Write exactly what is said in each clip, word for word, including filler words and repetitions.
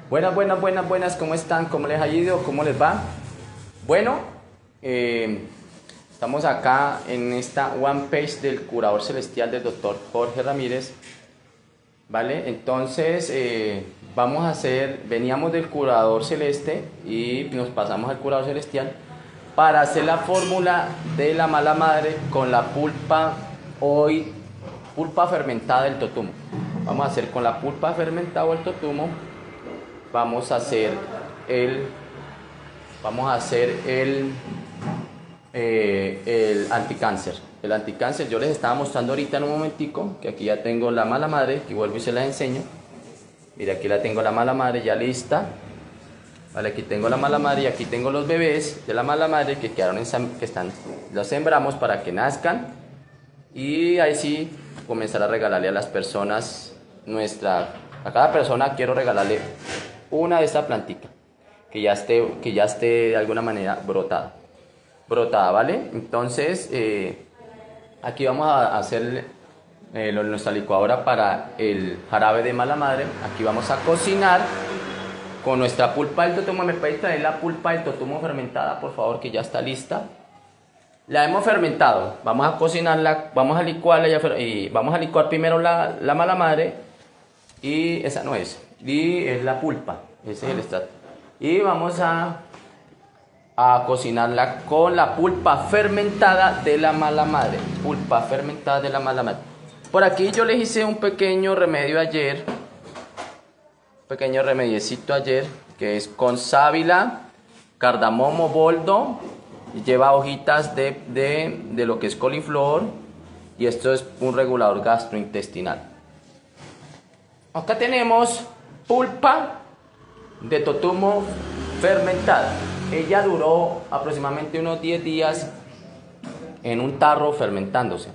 Buenas, buenas, buenas, buenas, ¿cómo están? ¿Cómo les ha ido? ¿Cómo les va? Bueno, eh, estamos acá en esta one page del curador celestial del doctor Jorge Ramírez, ¿vale? Entonces, eh, vamos a hacer, veníamos del curador celeste y nos pasamos al curador celestial para hacer la fórmula de la mala madre con la pulpa, hoy, pulpa fermentada del totumo. Vamos a hacer con la pulpa fermentada del totumo. Vamos a hacer el vamos a hacer el eh, el anticáncer el anticáncer. Yo les estaba mostrando ahorita en un momentico que aquí ya tengo la mala madre, que vuelvo y se las enseño. Mira, aquí la tengo la mala madre ya lista, vale. Aquí tengo la mala madre y aquí tengo los bebés de la mala madre que quedaron en, que están, los sembramos para que nazcan y ahí sí comenzar a regalarle a las personas nuestra, a cada persona quiero regalarle una de esta plantita que ya esté, que ya esté de alguna manera brotada, brotada, ¿vale? Entonces, eh, aquí vamos a hacer eh, nuestra licuadora para el jarabe de mala madre. Aquí vamos a cocinar con nuestra pulpa del totumo. ¿Me puede traer la pulpa del totumo fermentada, por favor, que ya está lista? La hemos fermentado, vamos a cocinarla, vamos a licuarla y vamos a licuar primero la, la mala madre, y esa no es, y es la pulpa, ese es el extracto. Y vamos a, a cocinarla con la pulpa fermentada de la mala madre, pulpa fermentada de la mala madre. Por aquí yo les hice un pequeño remedio ayer, pequeño remediecito ayer, que es con sábila, cardamomo, boldo, y lleva hojitas de, de, de lo que es coliflor, y esto es un regulador gastrointestinal. Acá tenemos pulpa de totumo fermentada. Ella duró aproximadamente unos diez días en un tarro fermentándose.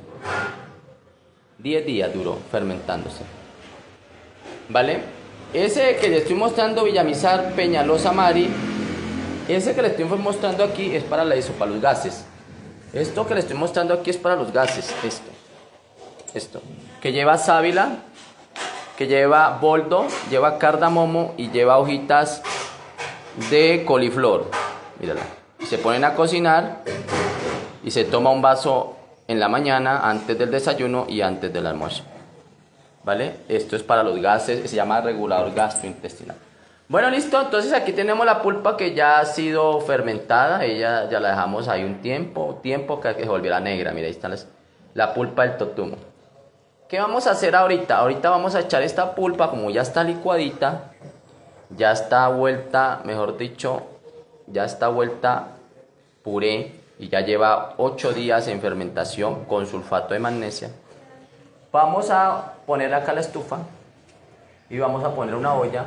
diez días duró fermentándose, ¿vale? Ese que le estoy mostrando, Villamizar Peñalosa Mari, ese que le estoy mostrando aquí es para la iso, para los gases. Esto que le estoy mostrando aquí es para los gases. Esto, esto, que lleva sábila, que lleva boldo, lleva cardamomo y lleva hojitas de coliflor. Mírala. Se ponen a cocinar y se toma un vaso en la mañana antes del desayuno y antes del almuerzo, ¿vale? Esto es para los gases, se llama regulador gastrointestinal. Bueno, listo, entonces aquí tenemos la pulpa que ya ha sido fermentada. Ella ya la dejamos ahí un tiempo, tiempo que se volviera negra. Mira, ahí está las, la pulpa del totumo. ¿Qué vamos a hacer ahorita? Ahorita vamos a echar esta pulpa, como ya está licuadita, ya está vuelta, mejor dicho, ya está vuelta puré y ya lleva ocho días en fermentación con sulfato de magnesia. Vamos a poner acá la estufa y vamos a poner una olla.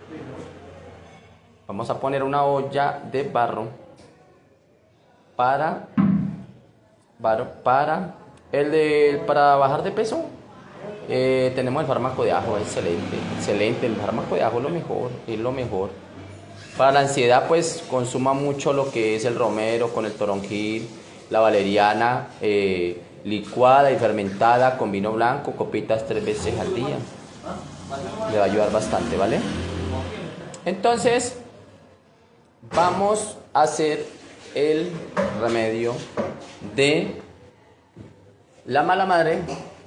Vamos a poner una olla de barro para, para, el de, para bajar de peso. Eh, tenemos el fármaco de ajo, excelente, excelente, el fármaco de ajo es lo mejor, es lo mejor. Para la ansiedad, pues consuma mucho lo que es el romero con el toronjil, la valeriana, eh, licuada y fermentada con vino blanco, copitas tres veces al día. Le va a ayudar bastante, ¿vale? Entonces, vamos a hacer el remedio de la mala madre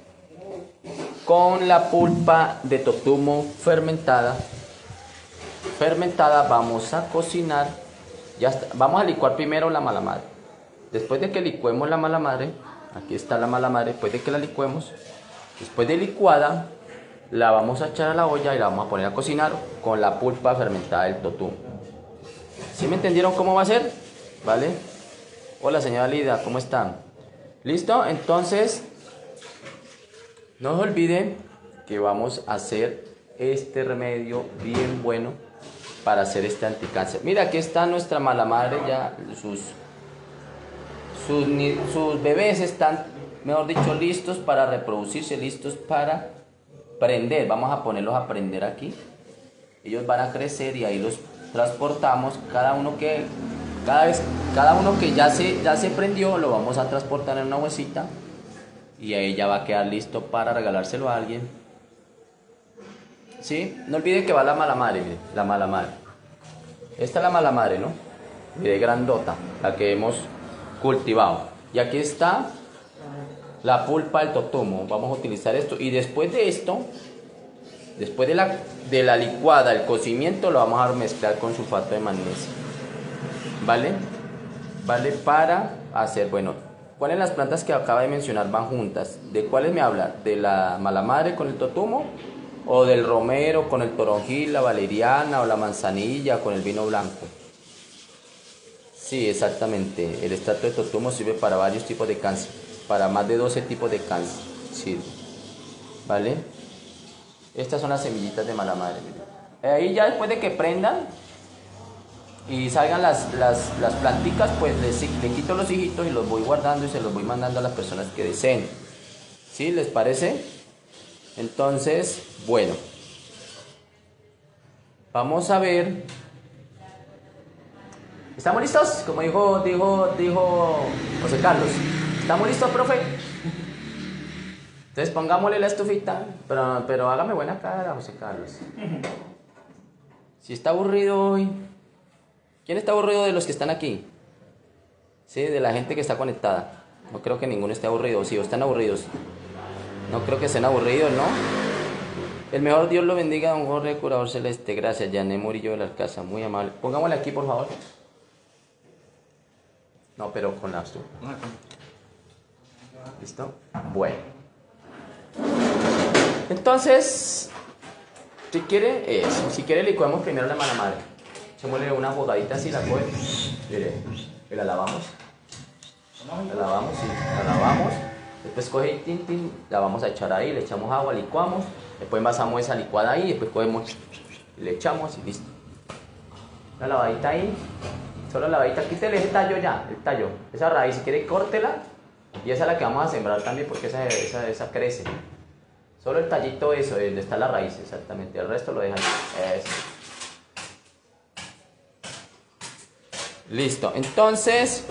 con la pulpa de totumo fermentada. Fermentada, vamos a cocinar. Ya está. Vamos a licuar primero la mala madre. Después de que licuemos la mala madre, aquí está la mala madre. Después de que la licuemos, después de licuada, la vamos a echar a la olla y la vamos a poner a cocinar con la pulpa fermentada del totumo. ¿Sí me entendieron cómo va a ser? ¿Vale? Hola, señora Lida, ¿cómo están? ¿Listo? Entonces, no se olviden que vamos a hacer este remedio bien bueno para hacer este anticáncer. Mira, aquí está nuestra mala madre, ya sus, sus, sus bebés están, mejor dicho, listos para reproducirse, listos para prender. Vamos a ponerlos a prender aquí. Ellos van a crecer y ahí los transportamos. Cada uno que, cada vez, cada uno que ya se, ya se prendió, lo vamos a transportar en una bolsita y ahí ya va a quedar listo para regalárselo a alguien. ¿sí? No olviden que va la mala madre, mire, la mala madre. Esta es la mala madre, ¿no? Mire, grandota, la que hemos cultivado. Y aquí está la pulpa del totumo. Vamos a utilizar esto. Y después de esto, después de la, de la licuada, el cocimiento, lo vamos a mezclar con sulfato de magnesio. ¿Vale? ¿Vale? Para hacer, bueno, ¿cuáles las plantas que acaba de mencionar van juntas? ¿De cuáles me habla? ¿De la mala madre con el totumo? ¿O del romero con el toronjil, la valeriana o la manzanilla con el vino blanco? Sí, exactamente. El extracto de totumo sirve para varios tipos de cáncer. Para más de doce tipos de cáncer sirve. ¿Vale? Estas son las semillitas de mala madre. Ahí ya después de que prendan y salgan las, las, las planticas, pues les, le quito los hijitos y los voy guardando y se los voy mandando a las personas que deseen. ¿Sí? ¿Les parece? Entonces, bueno, vamos a ver. ¿Estamos listos? Como dijo, dijo, dijo José Carlos. ¿Estamos listos, profe? Entonces pongámosle la estufita, pero, pero hágame buena cara, José Carlos. Si está aburrido hoy. ¿Quién está aburrido de los que están aquí? Sí, de la gente que está conectada. No creo que ninguno esté aburrido. Sí, o están aburridos. No creo que estén aburridos, ¿no? El mejor Dios lo bendiga, don Jorge, curador celeste. Gracias, Yané Murillo de la Alcázar. Muy amable. Pongámosle aquí, por favor. No, pero con la estufa. ¿Listo? Bueno. Entonces, si quiere, eso. Si quiere, licuamos primero la mala madre. Echémosle una jugadita así, la coge. Mire, y la lavamos. La lavamos, sí, la lavamos. Después coge y tin, tin, la vamos a echar ahí, le echamos agua, licuamos. Después envasamos esa licuada ahí, después cogemos y le echamos y listo. Una lavadita ahí. Solo la lavadita, quítele ese tallo ya, el tallo. Esa raíz, si quiere, córtela. Y esa es la que vamos a sembrar también porque esa, esa, esa crece. Solo el tallito, eso, donde está la raíz, exactamente. El resto lo dejan. Eso. Listo, entonces,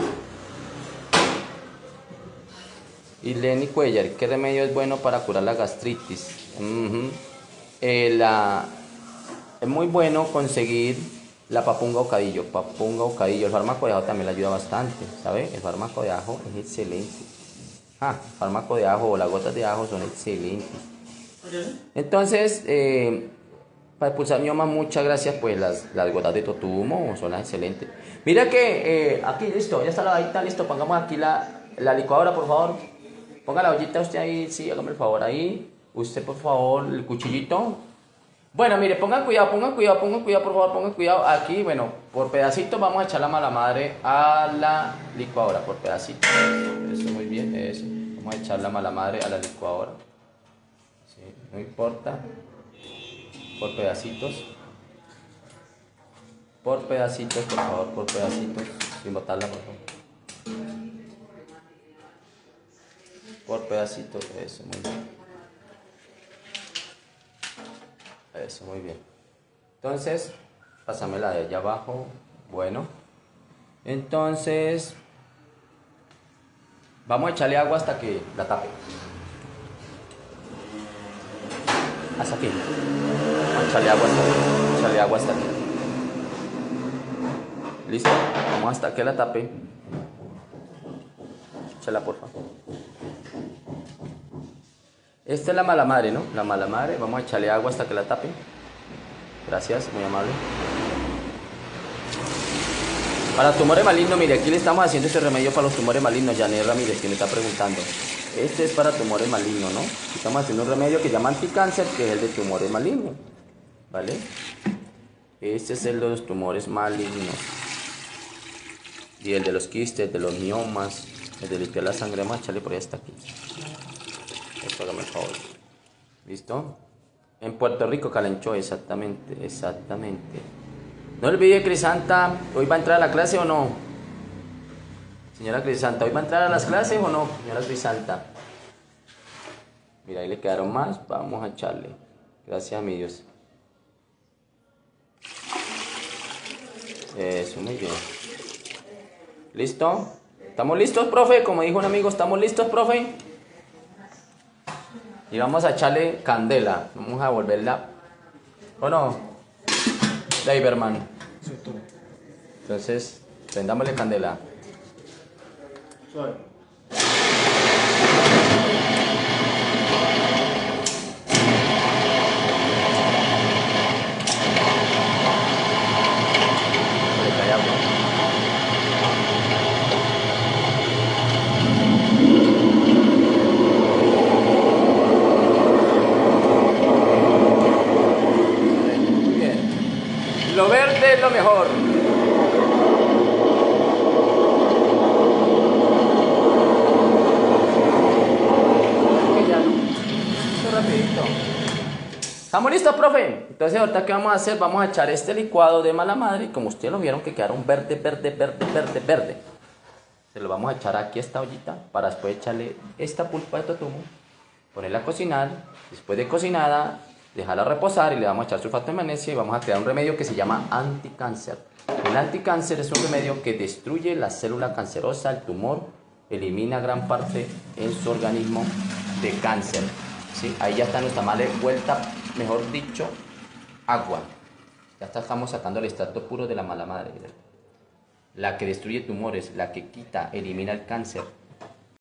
y Lenny Cuellar, ¿qué remedio es bueno para curar la gastritis? Uh-huh. eh, la, es muy bueno conseguir la papunga o cadillo, papunga o cadillo. El fármaco de ajo también le ayuda bastante, ¿sabe? El fármaco de ajo es excelente. Ah, el fármaco de ajo o las gotas de ajo son excelentes. Entonces, eh, para expulsar mioma, muchas gracias, pues las, las gotas de totumo son las excelentes. Mira que eh, aquí listo, ya está la lavadita, listo. Pongamos aquí la, la licuadora, por favor. Ponga la ollita usted ahí, sí, hágame el favor ahí. Usted, por favor, el cuchillito. Bueno, mire, pongan cuidado, pongan cuidado, pongan cuidado, por favor, pongan cuidado. Aquí, bueno, por pedacitos vamos a echar la mala madre a la licuadora, por pedacitos. Eso, muy bien, eso. Vamos a echar la mala madre a la licuadora. Sí, no importa. Por pedacitos. Por pedacitos, por favor, por pedacitos. Sin botarla, por favor. Por pedacitos, eso, muy bien. Eso, muy bien. Entonces, pásame la de allá abajo. Bueno. Entonces, vamos a echarle agua hasta que la tape. Hasta aquí. Vamos a echarle agua hasta aquí. Echarle agua hasta aquí. ¿Listo? Vamos hasta que la tape. Échala, por favor. Esta es la mala madre, ¿no? La mala madre. Vamos a echarle agua hasta que la tape. Gracias, muy amable. Para tumores malignos, mire, aquí le estamos haciendo este remedio para los tumores malignos. Janet Ramírez, que me está preguntando. Este es para tumores malignos, ¿no? Estamos haciendo un remedio que se llama anticáncer, que es el de tumores malignos. ¿Vale? Este es el de los tumores malignos. Y el de los quistes, de los miomas, el de limpiar la sangre, vamos a echarle por ahí hasta aquí. Esto, hágame el favor. ¿Listo? En Puerto Rico, Calancho, exactamente, exactamente. No olvide, Crisanta, ¿hoy va a entrar a la clase o no? Señora Crisanta, ¿hoy va a entrar a las clases o no? Señora Crisanta. Mira, ahí le quedaron más, vamos a echarle. Gracias a mi Dios. Eso, muy bien. ¿Listo? ¿Estamos listos, profe? Como dijo un amigo, ¿estamos listos, profe? Y vamos a echarle candela. Vamos a volverla ¿O no? Leiberman. Sí, tú. Entonces, prendámosle candela. Suave. Le cae agua. Muy bien. Lo verde es lo mejor. Que ya no. Esto rapidito. ¿Estamos listos, profe? Entonces, ahorita, ¿qué vamos a hacer? Vamos a echar este licuado de mala madre. Como ustedes lo vieron, que quedaron verde, verde, verde, verde, verde. Se lo vamos a echar aquí a esta ollita para después echarle esta pulpa de totumo, ponerla a cocinar. Después de cocinada, dejarla reposar y le vamos a echar sulfato de magnesio y vamos a crear un remedio que se llama anticáncer. El anticáncer es un remedio que destruye la célula cancerosa, el tumor, elimina gran parte en su organismo de cáncer. ¿Sí? Ahí ya está nuestra madre vuelta, mejor dicho, agua. Ya está, estamos sacando el extracto puro de la mala madre. La que destruye tumores, la que quita, elimina el cáncer.